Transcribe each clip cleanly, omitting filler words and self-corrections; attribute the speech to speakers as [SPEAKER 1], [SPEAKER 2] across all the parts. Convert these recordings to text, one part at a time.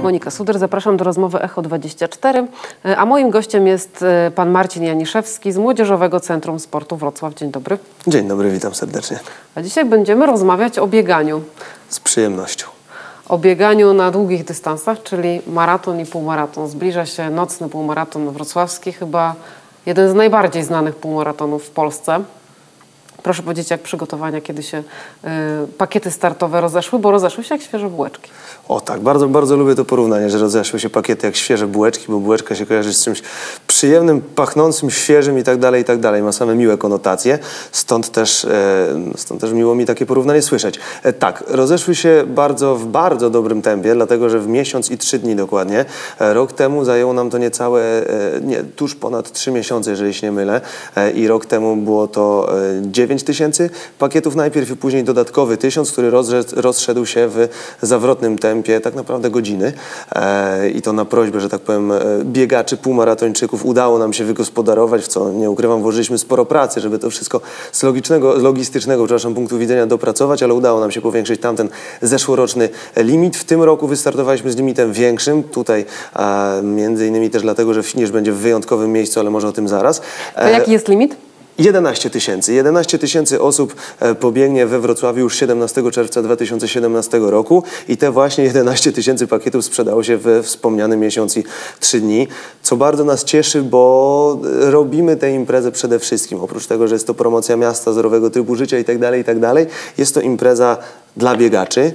[SPEAKER 1] Monika Suder, zapraszam do rozmowy Echo24, a moim gościem jest pan Marcin Janiszewski z Młodzieżowego Centrum Sportu Wrocław. Dzień dobry.
[SPEAKER 2] Dzień dobry, witam serdecznie.
[SPEAKER 1] A dzisiaj będziemy rozmawiać o bieganiu.
[SPEAKER 2] Z przyjemnością.
[SPEAKER 1] O bieganiu na długich dystansach, czyli maraton i półmaraton. Zbliża się nocny półmaraton wrocławski, chyba jeden z najbardziej znanych półmaratonów w Polsce. Proszę powiedzieć, jak przygotowania, kiedy się pakiety startowe rozeszły, bo rozeszły się jak świeże bułeczki.
[SPEAKER 2] O tak, bardzo, bardzo lubię to porównanie, że rozeszły się pakiety jak świeże bułeczki, bo bułeczka się kojarzy z czymś przyjemnym, pachnącym, świeżym i tak dalej, ma same miłe konotacje, stąd też miło mi takie porównanie słyszeć. Tak, rozeszły się w bardzo dobrym tempie, dlatego że w miesiąc i 3 dni dokładnie. Rok temu zajęło nam to tuż ponad 3 miesiące, jeżeli się nie mylę, i rok temu było to 9 tysięcy pakietów najpierw i później dodatkowy 1000, który rozszedł się w zawrotnym tempie tak naprawdę godziny i to na prośbę, że tak powiem, biegaczy, półmaratończyków udało nam się wygospodarować, w co nie ukrywam, włożyliśmy sporo pracy, żeby to wszystko z logistycznego punktu widzenia dopracować, ale udało nam się powiększyć tamten zeszłoroczny limit. W tym roku wystartowaliśmy z limitem większym, tutaj między innymi też dlatego, że finisz będzie w wyjątkowym miejscu, ale może o tym zaraz.
[SPEAKER 1] To jaki jest limit?
[SPEAKER 2] 11 tysięcy. 11 tysięcy osób pobiegnie we Wrocławiu już 17 czerwca 2017 roku i te właśnie 11 tysięcy pakietów sprzedało się we wspomniany miesiąc i 3 dni, co bardzo nas cieszy, bo robimy tę imprezę przede wszystkim. Oprócz tego, że jest to promocja miasta, zdrowego trybu życia i tak dalej, jest to impreza dla biegaczy.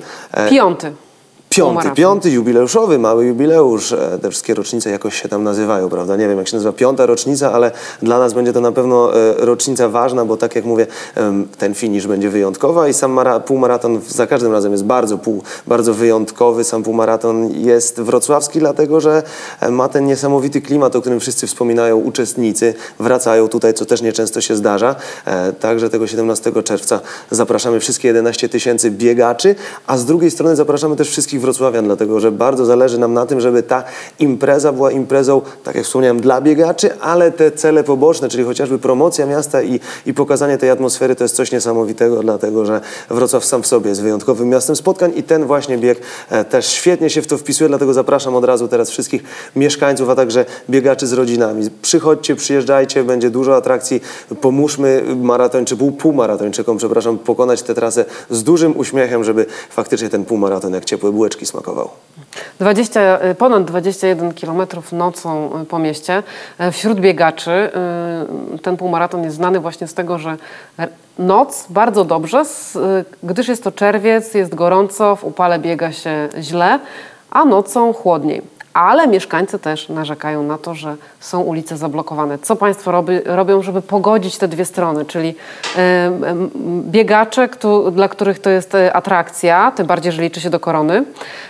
[SPEAKER 2] Piąty, jubileuszowy, mały jubileusz. Te wszystkie rocznice jakoś się tam nazywają, prawda? Nie wiem, jak się nazywa 5. rocznica, ale dla nas będzie to na pewno rocznica ważna, bo tak jak mówię, ten finisz będzie wyjątkowy i sam półmaraton za każdym razem jest bardzo wyjątkowy. Sam półmaraton jest wrocławski, dlatego że ma ten niesamowity klimat, o którym wszyscy wspominają uczestnicy. Wracają tutaj, co też nieczęsto się zdarza. Także tego 17 czerwca zapraszamy wszystkie 11 tysięcy biegaczy, a z drugiej strony zapraszamy też wszystkich wrocławian, dlatego że bardzo zależy nam na tym, żeby ta impreza była imprezą, tak jak wspomniałem, dla biegaczy, ale te cele poboczne, czyli chociażby promocja miasta i pokazanie tej atmosfery, to jest coś niesamowitego, dlatego że Wrocław sam w sobie jest wyjątkowym miastem spotkań i ten właśnie bieg też świetnie się w to wpisuje, dlatego zapraszam od razu teraz wszystkich mieszkańców, a także biegaczy z rodzinami. Przychodźcie, przyjeżdżajcie, będzie dużo atrakcji, pomóżmy półmaratończykom, pokonać tę trasę z dużym uśmiechem, żeby faktycznie ten półmaraton jak ciepłe bułeczki smakował.
[SPEAKER 1] Ponad 21 km nocą po mieście. Wśród biegaczy ten półmaraton jest znany właśnie z tego, że noc bardzo dobrze, gdyż jest to czerwiec, jest gorąco, w upale biega się źle, a nocą chłodniej. Ale mieszkańcy też narzekają na to, że są ulice zablokowane. Co państwo robią, żeby pogodzić te dwie strony? Czyli biegacze, dla których to jest atrakcja, tym bardziej, że liczy się do korony,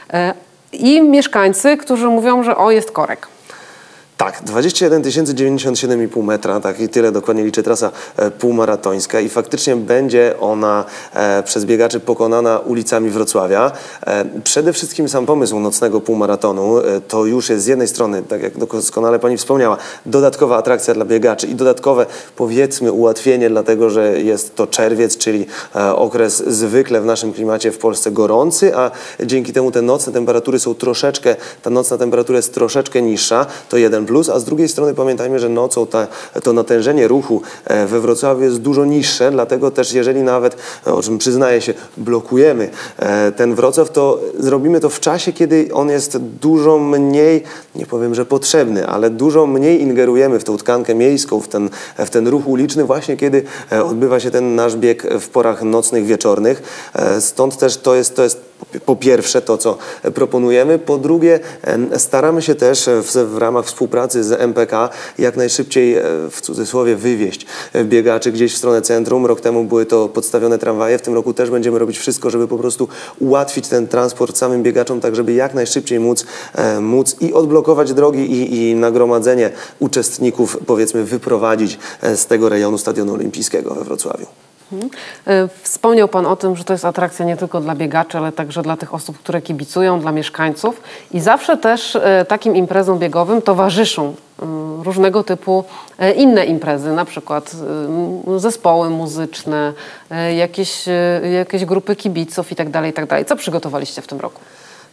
[SPEAKER 1] i mieszkańcy, którzy mówią, że jest korek.
[SPEAKER 2] Tak, 21 097,5 metra, tak i tyle dokładnie liczy trasa półmaratońska i faktycznie będzie ona przez biegaczy pokonana ulicami Wrocławia. Przede wszystkim sam pomysł nocnego półmaratonu to już jest z jednej strony, tak jak doskonale pani wspomniała, dodatkowa atrakcja dla biegaczy i dodatkowe, powiedzmy, ułatwienie, dlatego że jest to czerwiec, czyli okres zwykle w naszym klimacie w Polsce gorący, a dzięki temu te nocne temperatury są ta nocna temperatura jest troszeczkę niższa, to jeden plus, a z drugiej strony pamiętajmy, że nocą to natężenie ruchu we Wrocławiu jest dużo niższe, dlatego też jeżeli nawet, o czym przyznaję się, blokujemy ten Wrocław, to zrobimy to w czasie, kiedy on jest dużo mniej, nie powiem, że potrzebny, ale dużo mniej ingerujemy w tą tkankę miejską, w ten ruch uliczny, właśnie kiedy odbywa się ten nasz bieg w porach nocnych, wieczornych. Stąd też to jest po pierwsze to, co proponujemy, po drugie staramy się też w ramach współpracy z MPK jak najszybciej, w cudzysłowie, wywieźć biegaczy gdzieś w stronę centrum. Rok temu były to podstawione tramwaje, w tym roku też będziemy robić wszystko, żeby po prostu ułatwić ten transport samym biegaczom, tak żeby jak najszybciej móc i odblokować drogi i nagromadzenie uczestników, powiedzmy, wyprowadzić z tego rejonu Stadionu Olimpijskiego we Wrocławiu.
[SPEAKER 1] Wspomniał pan o tym, że to jest atrakcja nie tylko dla biegaczy, ale także dla tych osób, które kibicują, dla mieszkańców. I zawsze też takim imprezom biegowym towarzyszą różnego typu inne imprezy, na przykład zespoły muzyczne, jakieś grupy kibiców itd., itd. Co przygotowaliście w tym roku?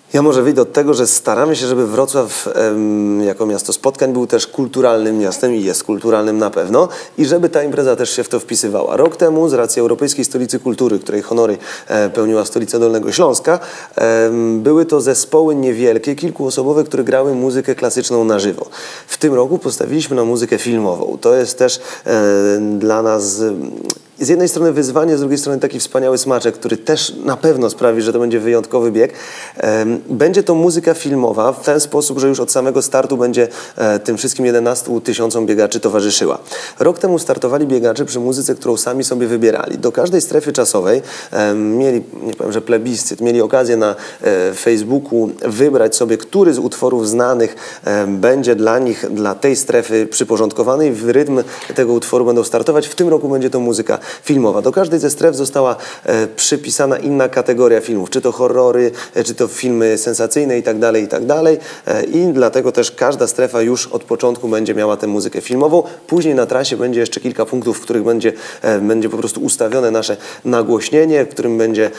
[SPEAKER 2] Ja może wyjdę od tego, że staramy się, żeby Wrocław jako miasto spotkań był też kulturalnym miastem i jest kulturalnym na pewno i żeby ta impreza też się w to wpisywała. Rok temu z racji Europejskiej Stolicy Kultury, której honory pełniła stolica Dolnego Śląska, były to zespoły niewielkie, kilkuosobowe, które grały muzykę klasyczną na żywo. W tym roku postawiliśmy na muzykę filmową. To jest też dla nas z jednej strony wyzwanie, z drugiej strony taki wspaniały smaczek, który też na pewno sprawi, że to będzie wyjątkowy bieg. Będzie to muzyka filmowa w ten sposób, że już od samego startu będzie tym wszystkim 11 000 biegaczy towarzyszyła. Rok temu startowali biegacze przy muzyce, którą sami sobie wybierali. Do każdej strefy czasowej mieli, nie powiem, że plebiscyt, mieli okazję na Facebooku wybrać sobie, który z utworów znanych będzie dla nich, dla tej strefy przyporządkowany i w rytm tego utworu będą startować. W tym roku będzie to muzyka filmowa. Do każdej ze stref została przypisana inna kategoria filmów, czy to horrory, czy to filmy sensacyjne i tak dalej, i tak dalej. I dlatego też każda strefa już od początku będzie miała tę muzykę filmową. Później na trasie będzie jeszcze kilka punktów, w których będzie po prostu ustawione nasze nagłośnienie, w którym będzie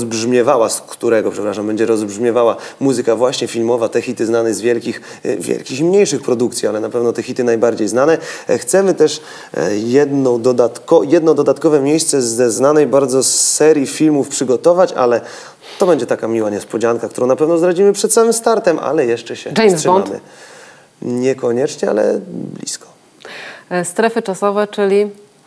[SPEAKER 2] będzie rozbrzmiewała muzyka właśnie filmowa, te hity znane z wielkich i mniejszych produkcji, ale na pewno te hity najbardziej znane. Chcemy też jedno dodatkowe miejsce ze znanej bardzo serii filmów przygotować, ale to będzie taka miła niespodzianka, którą na pewno zdradzimy przed samym startem, ale jeszcze się wstrzymamy.
[SPEAKER 1] Bond?
[SPEAKER 2] Niekoniecznie, ale blisko.
[SPEAKER 1] Strefy czasowe, czyli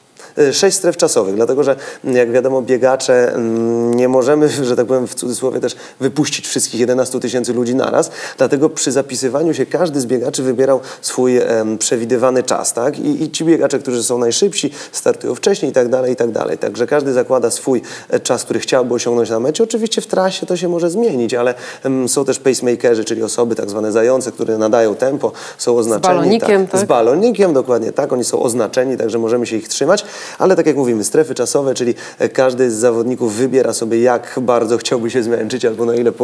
[SPEAKER 2] 6 stref czasowych, dlatego że jak wiadomo biegacze nie możemy, że tak powiem w cudzysłowie też wypuścić wszystkich 11 000 ludzi naraz, dlatego przy zapisywaniu się każdy z biegaczy wybierał swój przewidywany czas, tak? I ci biegacze, którzy są najszybsi, startują wcześniej i tak dalej, i tak dalej. Także każdy zakłada swój czas, który chciałby osiągnąć na mecie. Oczywiście w trasie to się może zmienić, ale są też pacemakerzy, czyli osoby tak zwane zające, które nadają tempo, są oznaczeni.
[SPEAKER 1] Z balonikiem, tak?
[SPEAKER 2] Z balonikiem, dokładnie tak. Oni są oznaczeni, także możemy się ich trzymać. Ale tak jak mówimy, strefy czasowe, czyli każdy z zawodników wybiera sobie, jak bardzo chciałby się zmęczyć, albo na ile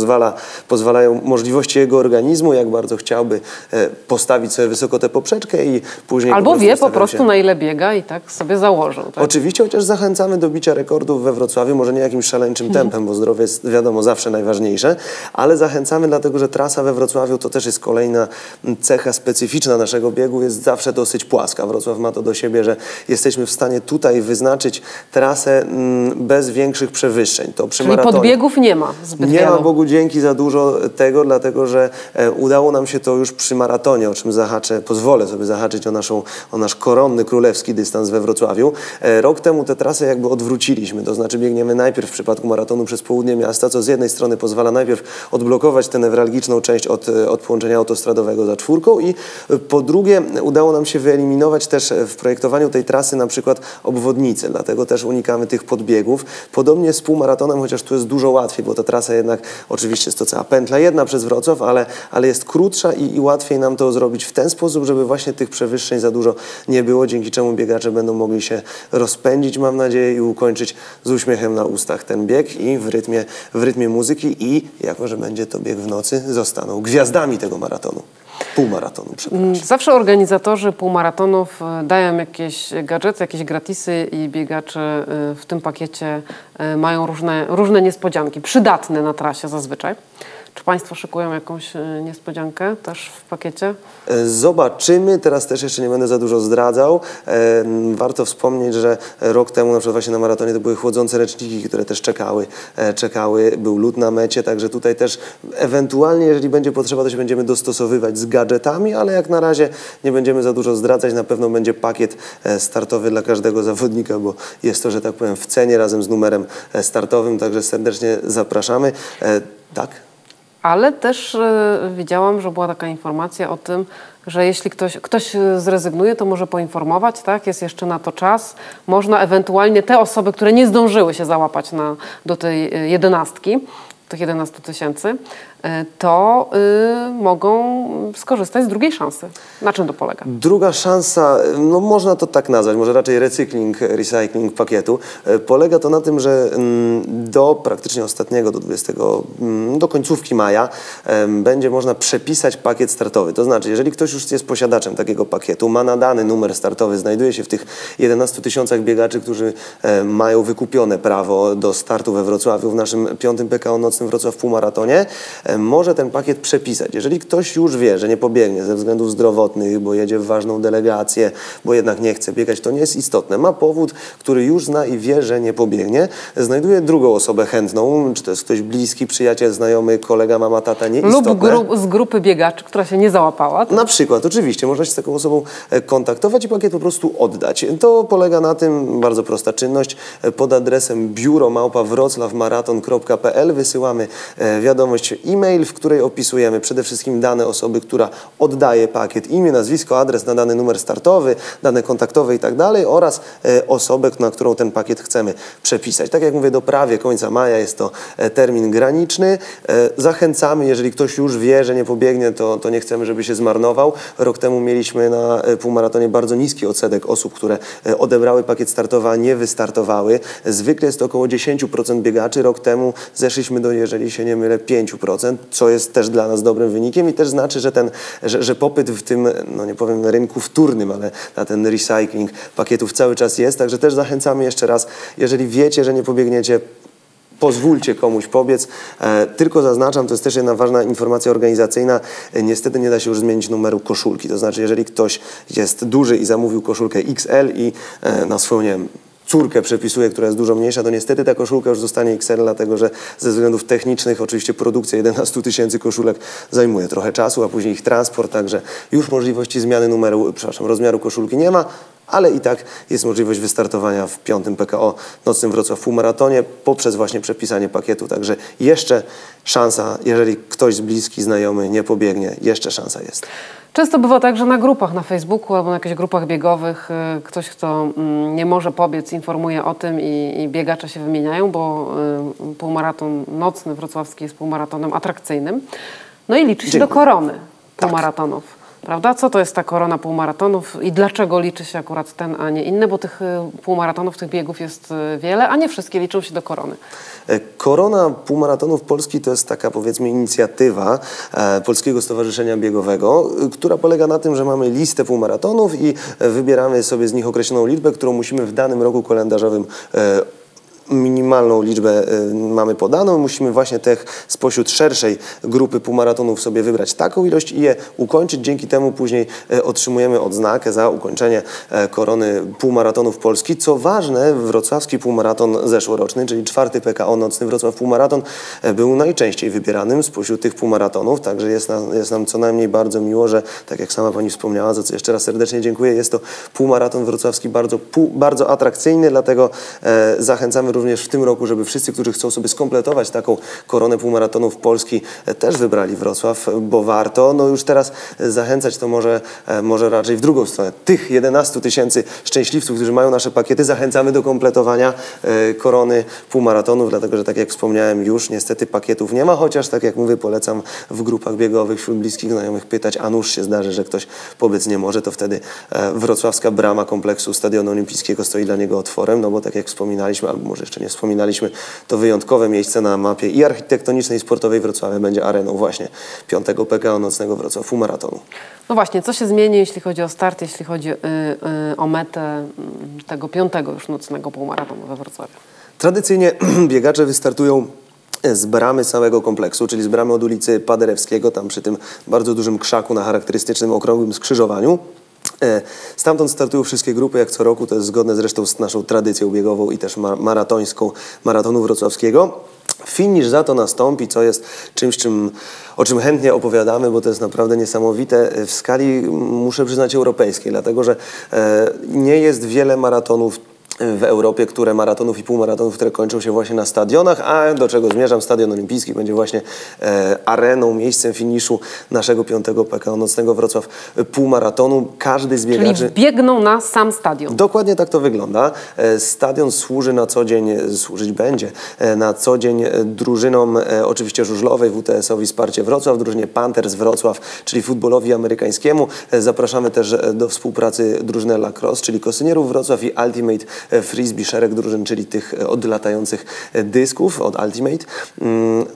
[SPEAKER 2] pozwalają możliwości jego organizmu, jak bardzo chciałby postawić sobie wysoko tę poprzeczkę i później
[SPEAKER 1] albo wie po prostu na ile biega i tak sobie założył. Tak?
[SPEAKER 2] Oczywiście, chociaż zachęcamy do bicia rekordów we Wrocławiu, może nie jakimś szaleńczym tempem, bo zdrowie jest wiadomo zawsze najważniejsze, ale zachęcamy dlatego, że trasa we Wrocławiu to też jest kolejna cecha specyficzna naszego biegu, jest zawsze dosyć płaska. Wrocław ma to do siebie, że jesteśmy w stanie tutaj wyznaczyć trasę bez większych przewyższeń. To przy maratonie
[SPEAKER 1] podbiegów nie ma zbyt
[SPEAKER 2] wiele.
[SPEAKER 1] Nie ma,
[SPEAKER 2] Bogu dzięki, za dużo tego, dlatego że udało nam się to już przy maratonie, o czym pozwolę sobie zahaczyć o nasz koronny królewski dystans we Wrocławiu. Rok temu tę trasę jakby odwróciliśmy, to znaczy biegniemy najpierw w przypadku maratonu przez południe miasta, co z jednej strony pozwala najpierw odblokować tę newralgiczną część od połączenia autostradowego za czwórką i po drugie udało nam się wyeliminować też w projektowaniu tej trasy na przykład obwodnice, dlatego też unikamy tych podbiegów. Podobnie z półmaratonem, chociaż tu jest dużo łatwiej, bo ta trasa jednak, oczywiście jest to cała pętla jedna przez Wrocław, ale jest krótsza i łatwiej nam to zrobić w ten sposób, żeby właśnie tych przewyższeń za dużo nie było, dzięki czemu biegacze będą mogli się rozpędzić, mam nadzieję, i ukończyć z uśmiechem na ustach ten bieg i w rytmie muzyki i jako, że będzie to bieg w nocy, zostaną gwiazdami tego maratonu. Półmaratonu, przepraszam.
[SPEAKER 1] Zawsze organizatorzy półmaratonów dają jakieś gadżety, jakieś gratisy i biegacze w tym pakiecie mają różne niespodzianki, przydatne na trasie zazwyczaj. Czy Państwo szykują jakąś niespodziankę też w pakiecie?
[SPEAKER 2] Zobaczymy. Teraz też jeszcze nie będę za dużo zdradzał. Warto wspomnieć, że rok temu na przykład właśnie na maratonie to były chłodzące ręczniki, które też czekały. Był lód na mecie, także tutaj też ewentualnie, jeżeli będzie potrzeba, to się będziemy dostosowywać z gadżetami, ale jak na razie nie będziemy za dużo zdradzać. Na pewno będzie pakiet startowy dla każdego zawodnika, bo jest to, że tak powiem, w cenie razem z numerem startowym, także serdecznie zapraszamy. Tak?
[SPEAKER 1] Ale też widziałam, że była taka informacja o tym, że jeśli ktoś zrezygnuje, to może poinformować, tak? Jest jeszcze na to czas. Można ewentualnie te osoby, które nie zdążyły się załapać do tej 11, tych 11 000, to mogą skorzystać z drugiej szansy. Na czym to polega? Druga szansa,
[SPEAKER 2] no można to tak nazwać, może raczej recycling pakietu. Polega to na tym, że do praktycznie ostatniego, do końcówki maja będzie można przepisać pakiet startowy. To znaczy, jeżeli ktoś już jest posiadaczem takiego pakietu, ma nadany numer startowy, znajduje się w tych 11 000 biegaczy, którzy mają wykupione prawo do startu we Wrocławiu w naszym 5. PKO nocnym Wrocław Półmaratonie, może ten pakiet przepisać. Jeżeli ktoś już wie, że nie pobiegnie ze względów zdrowotnych, bo jedzie w ważną delegację, bo jednak nie chce biegać, to nie jest istotne. Ma powód, który już zna i wie, że nie pobiegnie. Znajduje drugą osobę chętną, czy to jest ktoś bliski, przyjaciel, znajomy, kolega, mama, tata, nieistotne.
[SPEAKER 1] Lub z grupy biegaczy, która się nie załapała.
[SPEAKER 2] Na przykład, oczywiście, można się z taką osobą kontaktować i pakiet po prostu oddać. To polega na tym, bardzo prosta czynność, pod adresem biuro@wroclawmaraton.pl wysyłamy wiadomość e-mail, w której opisujemy przede wszystkim dane osoby, która oddaje pakiet, imię, nazwisko, adres, nadany numer startowy, dane kontaktowe i tak dalej oraz osobę, na którą ten pakiet chcemy przepisać. Tak jak mówię, do prawie końca maja jest to termin graniczny. Zachęcamy, jeżeli ktoś już wie, że nie pobiegnie, to nie chcemy, żeby się zmarnował. Rok temu mieliśmy na półmaratonie bardzo niski odsetek osób, które odebrały pakiet startowy, a nie wystartowały. Zwykle jest to około 10% biegaczy. Rok temu zeszliśmy do, jeżeli się nie mylę, 5%, co jest też dla nas dobrym wynikiem i też znaczy, że popyt w tym, no nie powiem rynku wtórnym, ale na ten recycling pakietów cały czas jest. Także też zachęcamy jeszcze raz, jeżeli wiecie, że nie pobiegniecie, pozwólcie komuś pobiec. Tylko zaznaczam, to jest też jedna ważna informacja organizacyjna, niestety nie da się już zmienić numeru koszulki. To znaczy, jeżeli ktoś jest duży i zamówił koszulkę XL i na swoją, nie wiem, córkę przepisuje, która jest dużo mniejsza, to niestety ta koszulka już zostanie XL, dlatego że ze względów technicznych oczywiście produkcja 11 000 koszulek zajmuje trochę czasu, a później ich transport, także już możliwości zmiany rozmiaru koszulki nie ma, ale i tak jest możliwość wystartowania w 5. PKO Nocnym Wrocław Półmaratonie poprzez właśnie przepisanie pakietu. Także jeszcze szansa, jeżeli ktoś z bliski, znajomy nie pobiegnie, jeszcze szansa jest.
[SPEAKER 1] Często bywa tak, że na grupach na Facebooku albo na jakichś grupach biegowych ktoś, kto nie może pobiec, informuje o tym i biegacze się wymieniają, bo półmaraton nocny wrocławski jest półmaratonem atrakcyjnym. No i liczy się do korony półmaratonów. Tak. Prawda? Co to jest ta korona półmaratonów i dlaczego liczy się akurat ten, a nie inny? Bo tych półmaratonów, tych biegów jest wiele, a nie wszystkie liczą się do korony.
[SPEAKER 2] Korona Półmaratonów Polski to jest taka, powiedzmy, inicjatywa Polskiego Stowarzyszenia Biegowego, która polega na tym, że mamy listę półmaratonów i wybieramy sobie z nich określoną liczbę, którą musimy w danym roku kalendarzowym minimalną liczbę mamy podaną. Musimy właśnie spośród szerszej grupy półmaratonów sobie wybrać taką ilość i je ukończyć. Dzięki temu później otrzymujemy odznakę za ukończenie korony półmaratonów Polski. Co ważne, wrocławski półmaraton zeszłoroczny, czyli 4. PKO Nocny Wrocław Półmaraton, był najczęściej wybieranym spośród tych półmaratonów. Także jest nam co najmniej bardzo miło, że tak jak sama Pani wspomniała, za co jeszcze raz serdecznie dziękuję, jest to półmaraton wrocławski bardzo atrakcyjny, dlatego zachęcamy również w tym roku, żeby wszyscy, którzy chcą sobie skompletować taką koronę półmaratonów Polski, też wybrali Wrocław, bo warto. No już teraz zachęcać to może raczej w drugą stronę. Tych 11 000 szczęśliwców, którzy mają nasze pakiety, zachęcamy do kompletowania korony półmaratonów, dlatego że tak jak wspomniałem, już niestety pakietów nie ma, chociaż tak jak mówię, polecam w grupach biegowych wśród bliskich znajomych pytać, a nuż się zdarzy, że ktoś pobiec nie może, to wtedy wrocławska brama kompleksu Stadionu Olimpijskiego stoi dla niego otworem, no bo tak jak wspominaliśmy, albo może jeszcze nie wspominaliśmy, to wyjątkowe miejsce na mapie i architektonicznej, i sportowej Wrocławia będzie areną właśnie 5. PKO Nocnego Wrocław Półmaratonu.
[SPEAKER 1] No właśnie, co się zmieni, jeśli chodzi o start, jeśli chodzi o metę tego 5. już nocnego półmaratonu we Wrocławiu? Tradycyjnie
[SPEAKER 2] biegacze wystartują z bramy samego kompleksu, czyli z bramy od ulicy Paderewskiego, tam przy tym bardzo dużym krzaku na charakterystycznym okrągłym skrzyżowaniu. Stamtąd startują wszystkie grupy, jak co roku, to jest zgodne zresztą z naszą tradycją biegową i też maratońską maratonu wrocławskiego. Finisz za to nastąpi, co jest czymś, o czym chętnie opowiadamy, bo to jest naprawdę niesamowite w skali, muszę przyznać, europejskiej, dlatego że nie jest wiele maratonów w Europie, maratonów i półmaratonów, które kończą się właśnie na stadionach, a do czego zmierzam, Stadion Olimpijski będzie właśnie areną, miejscem finiszu naszego 5. PKO Nocnego Wrocław Półmaratonu. Każdy z biegaczy...
[SPEAKER 1] Czyli biegną na sam stadion.
[SPEAKER 2] Dokładnie tak to wygląda. Stadion służy na co dzień, służyć będzie na co dzień drużynom oczywiście żużlowej, WTS-owi Wsparcie Wrocław, drużynie Panthers Wrocław, czyli futbolowi amerykańskiemu. Zapraszamy też do współpracy drużynę Lacrosse, czyli Kosynierów Wrocław i Ultimate Frisbee, szereg drużyn, czyli tych od latających dysków, od Ultimate.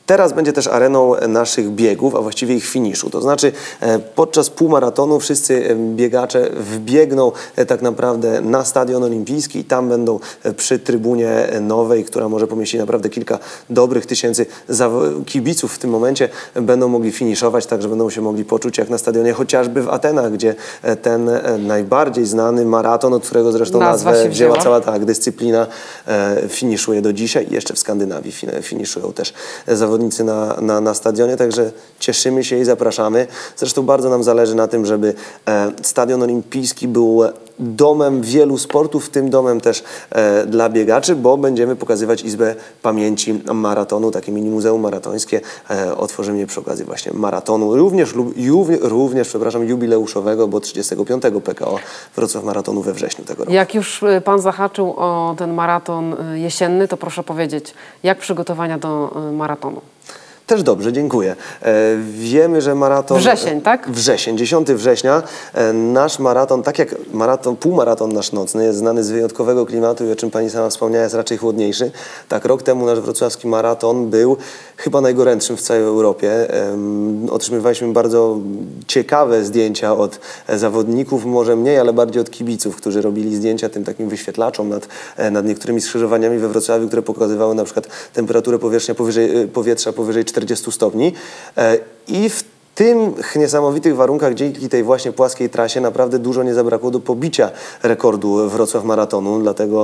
[SPEAKER 2] Teraz będzie też areną naszych biegów, a właściwie ich finiszu. To znaczy podczas półmaratonu wszyscy biegacze wbiegną tak naprawdę na Stadion Olimpijski i tam będą przy trybunie nowej, która może pomieścić naprawdę kilka dobrych tysięcy kibiców w tym momencie, będą mogli finiszować, tak że będą się mogli poczuć jak na stadionie chociażby w Atenach, gdzie ten najbardziej znany maraton, od którego zresztą nazwę wzięła cała ta dyscyplina, finiszuje do dzisiaj i jeszcze w Skandynawii finiszują też zawodnicy na stadionie, także cieszymy się i zapraszamy. Zresztą bardzo nam zależy na tym, żeby Stadion Olimpijski był domem wielu sportów, w tym domem też dla biegaczy, bo będziemy pokazywać Izbę Pamięci Maratonu, takie mini muzeum maratońskie. Otworzymy je przy okazji właśnie maratonu, również jubileuszowego, bo 35. PKO Wrocław Maratonu we wrześniu tego roku.
[SPEAKER 1] Jak już Pan zahaczył o ten maraton jesienny, to proszę powiedzieć, jak przygotowania do maratonu?
[SPEAKER 2] Też dobrze, dziękuję. Wiemy, że maraton...
[SPEAKER 1] Wrzesień, tak?
[SPEAKER 2] Wrzesień, 10 września. Nasz maraton, tak jak półmaraton nasz nocny, jest znany z wyjątkowego klimatu i o czym Pani sama wspomniała, jest raczej chłodniejszy. Tak, rok temu nasz wrocławski maraton był chyba najgorętszym w całej Europie. Otrzymywaliśmy bardzo ciekawe zdjęcia od zawodników, może mniej, ale bardziej od kibiców, którzy robili zdjęcia tym takim wyświetlaczom nad niektórymi skrzyżowaniami we Wrocławiu, które pokazywały na przykład temperaturę powietrza powyżej 40 stopni i w tych niesamowitych warunkach, dzięki tej właśnie płaskiej trasie, naprawdę dużo nie zabrakło do pobicia rekordu Wrocław Maratonu, dlatego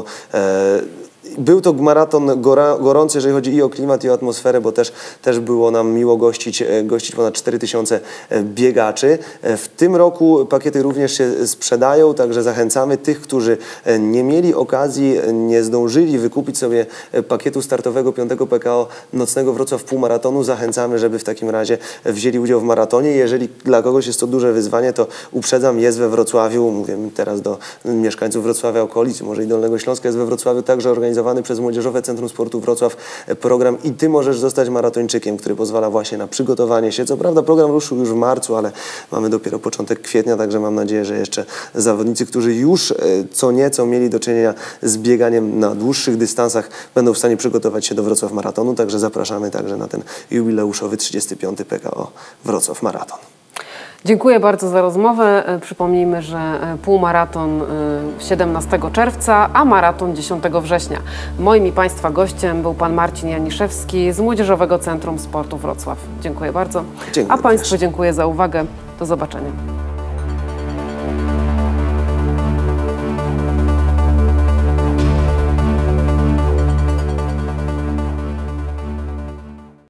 [SPEAKER 2] był to maraton gorący, jeżeli chodzi i o klimat, i o atmosferę, bo też było nam miło gościć ponad 4000 biegaczy. W tym roku pakiety również się sprzedają, także zachęcamy tych, którzy nie mieli okazji, nie zdążyli wykupić sobie pakietu startowego 5. PKO nocnego Wrocław Półmaratonu. Zachęcamy, żeby w takim razie wzięli udział w maratonie. Jeżeli dla kogoś jest to duże wyzwanie, to uprzedzam, jest we Wrocławiu, mówię teraz do mieszkańców Wrocławia, okolic, może i Dolnego Śląska, jest we Wrocławiu także organizowany przez Młodzieżowe Centrum Sportu Wrocław program "I Ty możesz zostać maratończykiem", który pozwala właśnie na przygotowanie się. Co prawda program ruszył już w marcu, ale mamy dopiero początek kwietnia, także mam nadzieję, że jeszcze zawodnicy, którzy już co nieco mieli do czynienia z bieganiem na dłuższych dystansach, będą w stanie przygotować się do Wrocław Maratonu, także zapraszamy także na ten jubileuszowy 35. PKO Wrocław Maraton.
[SPEAKER 1] Dziękuję bardzo za rozmowę. Przypomnijmy, że półmaraton 17 czerwca, a maraton 10 września. Moim i Państwa gościem był Pan Marcin Janiszewski z Młodzieżowego Centrum Sportu Wrocław. Dziękuję bardzo.
[SPEAKER 2] Dziękuję.
[SPEAKER 1] A Państwu dziękuję za uwagę. Do zobaczenia.